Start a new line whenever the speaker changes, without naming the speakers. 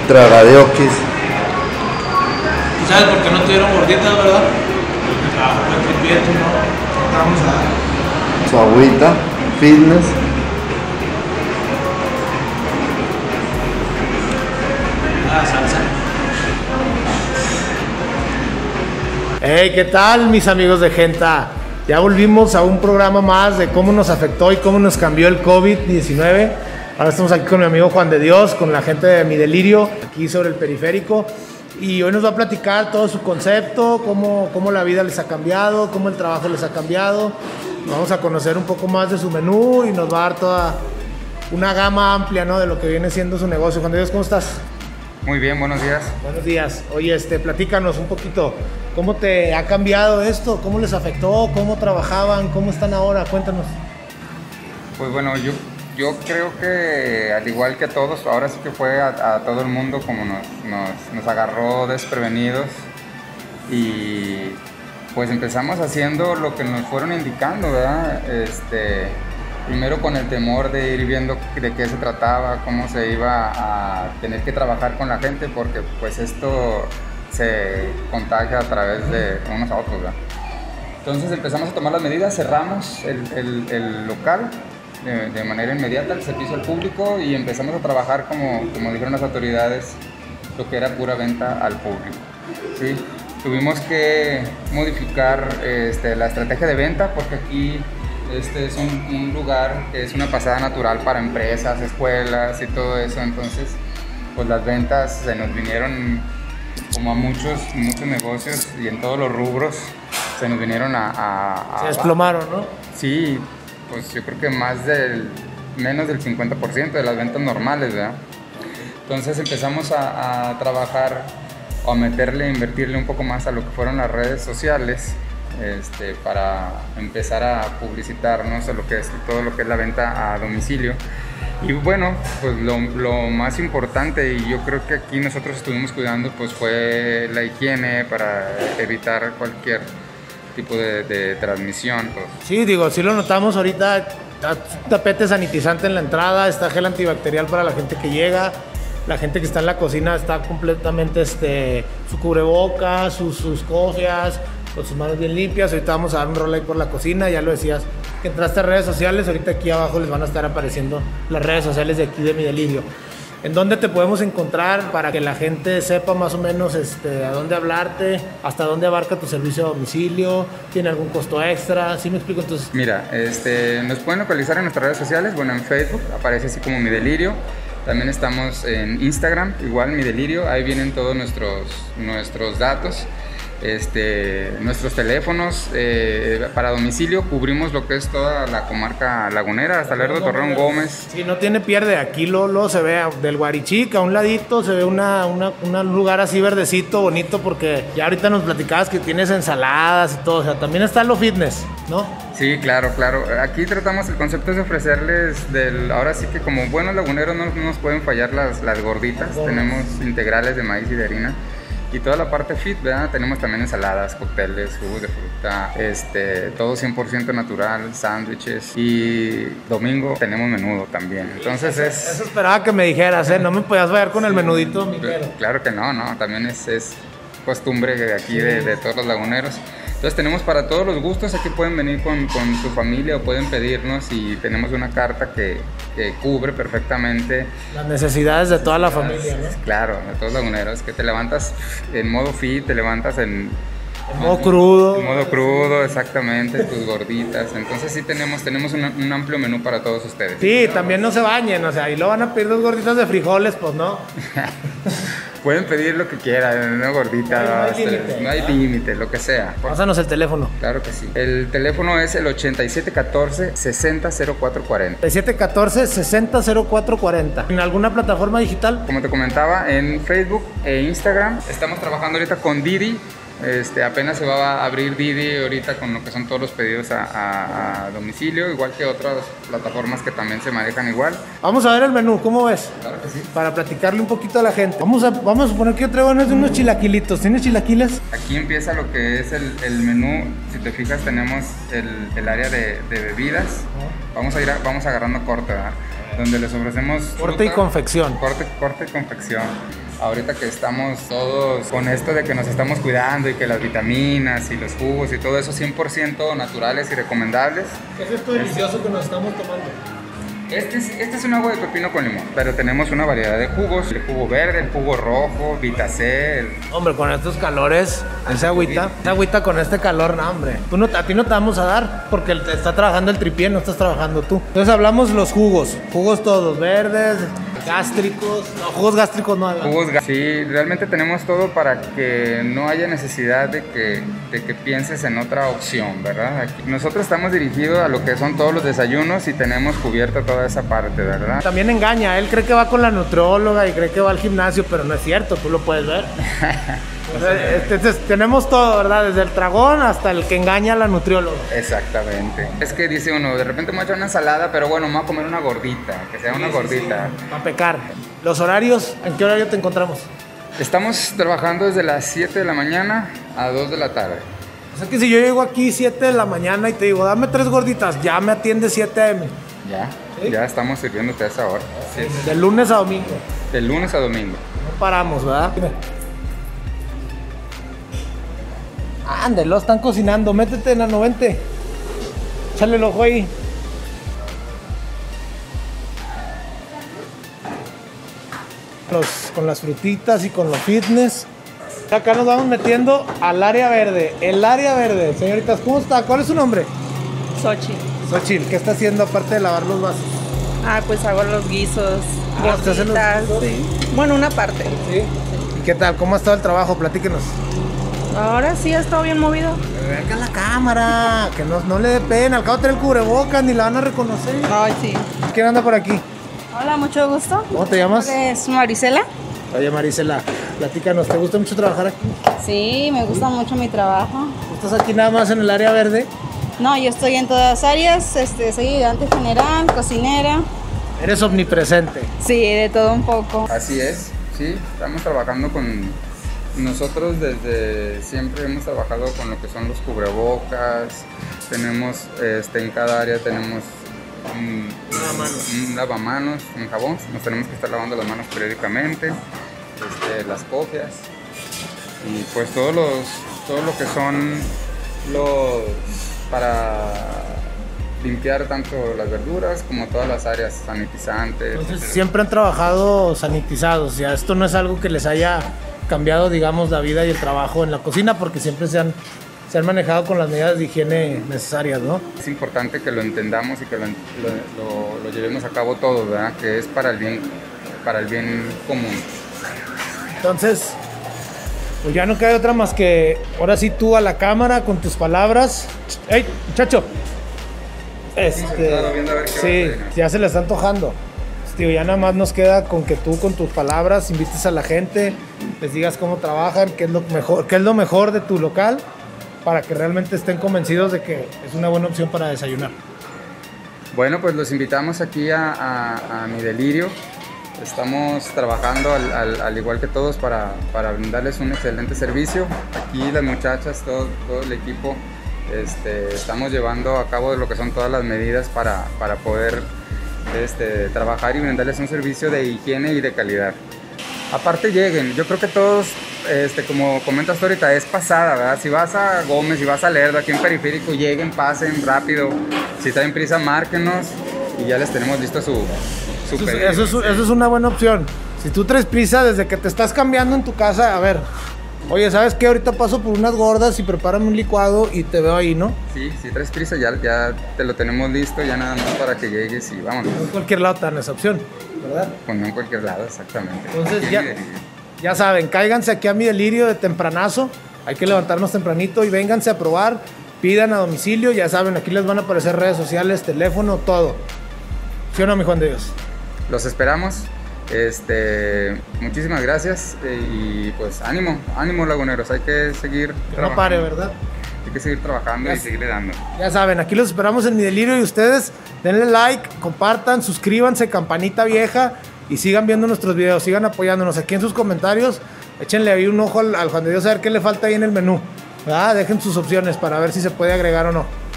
Tragadeoquis.
¿Y sabes por qué no tuvieron gorditas, verdad? Porque el trabajo fue tripié, ¿no? Vamos a...
Su agüita, fitness.
Ah, salsa.
Hey, ¿qué tal, mis amigos de Genta? Ya volvimos a un programa más de cómo nos afectó y cómo nos cambió el COVID-19. Ahora estamos aquí con mi amigo Juan de Dios, con la gente de Mi Delirio, aquí sobre el periférico. Y hoy nos va a platicar todo su concepto, cómo la vida les ha cambiado, cómo el trabajo les ha cambiado. Vamos a conocer un poco más de su menú y nos va a dar toda una gama amplia, ¿no?, de lo que viene siendo su negocio. Juan de Dios, ¿cómo estás?
Muy bien, buenos días.
Buenos días. Oye, platícanos un poquito, ¿cómo te ha cambiado esto? ¿Cómo les afectó? ¿Cómo trabajaban? ¿Cómo están ahora? Cuéntanos.
Pues bueno, yo creo que al igual que a todos, ahora sí que fue a todo el mundo como nos agarró desprevenidos y pues empezamos haciendo lo que nos fueron indicando, ¿verdad? Primero con el temor de ir viendo de qué se trataba, cómo se iba a tener que trabajar con la gente, porque pues esto se contagia a través de unos a otros, ¿verdad? Entonces empezamos a tomar las medidas, cerramos el local de manera inmediata, el servicio al público, y empezamos a trabajar como dijeron las autoridades, lo que era pura venta al público, ¿sí? Tuvimos que modificar la estrategia de venta, porque aquí es un lugar que es una pasada natural para empresas, escuelas y todo eso. Entonces pues las ventas se nos vinieron, como a muchos negocios y en todos los rubros, se nos vinieron
Se desplomaron, ¿no?
Sí, pues yo creo que menos del 50% de las ventas normales, ¿verdad? Entonces empezamos a trabajar o a invertirle un poco más a lo que fueron las redes sociales, para empezar a publicitarnos a todo lo que es la venta a domicilio. Y bueno, pues lo más importante, y yo creo que aquí nosotros estuvimos cuidando, pues fue la higiene para evitar cualquier tipo de transmisión. Pues.
Sí, digo, sí lo notamos ahorita, está tapete sanitizante en la entrada, está gel antibacterial para la gente que llega, la gente que está en la cocina está completamente su cubrebocas, sus cofias, con sus manos bien limpias. Ahorita vamos a dar un rol ahí por la cocina, ya lo decías, que entraste a redes sociales, ahorita aquí abajo les van a estar apareciendo las redes sociales de aquí de Mi Delirio. ¿En dónde te podemos encontrar para que la gente sepa más o menos a dónde hablarte, hasta dónde abarca tu servicio a domicilio? ¿Tiene algún costo extra? ¿Sí me explico? Entonces,
mira, nos pueden localizar en nuestras redes sociales. Bueno, en Facebook aparece así como Mi Delirio. También estamos en Instagram, igual Mi Delirio. Ahí vienen todos nuestros datos. Nuestros teléfonos para domicilio, cubrimos lo que es toda la comarca lagunera, hasta Lerdo, Torreón, Gómez.
Sí, no tiene pierde, aquí lo se ve del Guarichic a un ladito, se ve un lugar así verdecito, bonito, porque ya ahorita nos platicabas que tienes ensaladas y todo, o sea, también está lo fitness, ¿no?
Sí, claro. Aquí tratamos, el concepto es de ofrecerles, ahora sí que como buenos laguneros no nos pueden fallar las gorditas. Tenemos integrales de maíz y de harina. Y toda la parte fit, ¿verdad? Tenemos también ensaladas, cócteles, jugos de fruta, todo 100% natural, sándwiches. Y domingo tenemos menudo también. Entonces
Eso esperaba que me dijeras, no me podías fallar con el menudito, Miguel.
Claro que no, también es costumbre de aquí, de todos los laguneros. Entonces tenemos para todos los gustos, aquí pueden venir con su familia o pueden pedirnos, y tenemos una carta que cubre perfectamente
las necesidades de toda la familia, ¿no?
Claro, de todos los laguneros, que te levantas en modo fit, te levantas en
modo crudo.
En modo crudo, exactamente, tus gorditas. Entonces sí tenemos un amplio menú para todos ustedes.
Sí, también no se bañen, o sea, y luego van a pedir 2 gorditas de frijoles, pues no.
Pueden pedir lo que quieran, una gordita, no hay límite, lo que sea.
Pásanos el teléfono.
Claro que sí. El teléfono es el 8714-600440.
8714-600440. ¿En alguna plataforma digital?
Como te comentaba, en Facebook e Instagram. Estamos trabajando ahorita con Didi. Apenas se va a abrir Didi ahorita con lo que son todos los pedidos a domicilio, igual que otras plataformas que también se manejan igual.
Vamos a ver el menú, ¿cómo ves?
Claro que sí.
Para platicarle un poquito a la gente. Vamos a suponer que yo traigo unos chilaquilitos. ¿Tienes chilaquiles?
Aquí empieza lo que es el menú. Si te fijas, tenemos el área de bebidas. Vamos agarrando corte, ¿verdad? Donde les ofrecemos
corte y confección.
Corte y confección. ahorita que estamos todos con esto de que nos estamos cuidando y que las vitaminas y los jugos y todo eso 100% naturales y recomendables.
¿Qué es esto delicioso que nos estamos tomando?
Este es un agua de pepino con limón, pero tenemos una variedad de jugos, el jugo verde, el jugo rojo, Vitacé.
Hombre, con estos calores, esa agüita con este calor, no, hombre. A ti no te vamos a dar porque está trabajando el tripié, no estás trabajando tú. Entonces hablamos los jugos todos, verdes, gástricos, no, jugos gástricos no hagan.
Sí, realmente tenemos todo para que no haya necesidad de que pienses en otra opción, ¿verdad? Aquí, nosotros estamos dirigidos a lo que son todos los desayunos y tenemos cubierta toda esa parte, ¿verdad?
También engaña, él cree que va con la nutrióloga y cree que va al gimnasio, pero no es cierto, tú lo puedes ver. Entonces, tenemos todo, ¿verdad? Desde el tragón hasta el que engaña a la nutrióloga.
Exactamente. Es que dice uno, de repente me voy a echar una ensalada, pero bueno, me voy a comer una gordita, que sea una gordita.
A pecar. Los horarios, ¿en qué horario te encontramos?
Estamos trabajando desde las 7 de la mañana a 2 de la tarde.
O sea que si yo llego aquí 7 de la mañana y te digo, dame 3 gorditas, ya me atiende 7 a.m.
Ya,
¿Sí?
Ya estamos sirviéndote a esa hora. Sí.
De lunes a domingo.
De lunes a domingo.
No paramos, ¿verdad? Ándale, lo están cocinando. Métete, nano, vente. Échale el ojo ahí. Con las frutitas y con los fitness. Acá nos vamos metiendo al área verde. El área verde, señoritas, ¿cómo está? ¿Cuál es su nombre? Xochitl, ¿qué está haciendo aparte de lavar los vasos?
Pues hago los guisos,
¿usted hace los guisos?
sí. Bueno, una parte.
¿Sí? ¿Y qué tal? ¿Cómo ha estado el trabajo? Platíquenos.
Ahora sí ha estado bien movido.
Venga la cámara, que no le dé pena. Al cabo de tener el cubrebocas, ni la van a reconocer.
Ay, sí.
¿Quién anda por aquí?
Hola, mucho gusto.
¿Cómo te llamas?
Es Marisela.
Oye, Marisela, platícanos, ¿te gusta mucho trabajar aquí?
Sí, me gusta mucho mi trabajo.
¿Estás aquí nada más en el área verde?
No, yo estoy en todas las áreas. Soy ayudante general, cocinera.
Eres omnipresente.
Sí, de todo un poco.
Así es, sí, estamos trabajando con... Nosotros desde siempre hemos trabajado con lo que son los cubrebocas, tenemos en cada área tenemos un lavamanos, un jabón, nos tenemos que estar lavando las manos periódicamente, las copias y pues todo lo que son los para limpiar tanto las verduras como todas las áreas sanitizantes.
Entonces siempre han trabajado sanitizados, ya esto no es algo que les haya cambiado, digamos, la vida y el trabajo en la cocina, porque siempre se han manejado con las medidas de higiene necesarias, ¿no?
Es importante que lo entendamos y que lo llevemos a cabo todos, ¿verdad? Que es para el bien común.
Entonces, pues ya no queda otra más que, ahora sí tú a la cámara con tus palabras. ¡Ey, muchacho! Sí, ya se le está antojando. Tío, ya nada más nos queda con que tú con tus palabras invites a la gente, les digas cómo trabajan, qué es lo mejor de tu local, para que realmente estén convencidos de que es una buena opción para desayunar.
Bueno, pues los invitamos aquí a Mi Delirio. Estamos trabajando al igual que todos para brindarles un excelente servicio. Aquí las muchachas, todo el equipo, estamos llevando a cabo lo que son todas las medidas para poder trabajar y brindarles un servicio de higiene y de calidad. Aparte lleguen, yo creo que todos, como comentas ahorita, es pasada, ¿verdad? Si vas a Gómez, si vas a Lerdo, aquí en Periférico, lleguen, pasen rápido. Si traen prisa, márquenos y ya les tenemos listo su pedido.
Eso es una buena opción. Si tú traes prisa desde que te estás cambiando en tu casa, a ver, oye, ¿sabes qué? Ahorita paso por unas gordas y prepárame un licuado y te veo ahí, ¿no?
Sí, si traes prisa ya te lo tenemos listo, ya nada más para que llegues y vámonos.
No en cualquier lado te dan esa opción, ¿verdad?
Pues no en cualquier lado, exactamente.
Entonces ya saben, cáiganse aquí a Mi Delirio de tempranazo. Hay que levantarnos tempranito y vénganse a probar. Pidan a domicilio, ya saben, aquí les van a aparecer redes sociales, teléfono, todo. ¿Sí o no, mi Juan de Dios?
Los esperamos. Muchísimas gracias y pues ánimo laguneros, hay que seguir trabajando.
No pare, ¿verdad?
Hay que seguir trabajando y seguirle dando.
Ya saben, aquí los esperamos en Mi Delirio y ustedes denle like, compartan, suscríbanse, campanita vieja y sigan viendo nuestros videos, sigan apoyándonos aquí en sus comentarios, échenle ahí un ojo al Juan de Dios a ver qué le falta ahí en el menú, ¿verdad? Dejen sus opciones para ver si se puede agregar o no.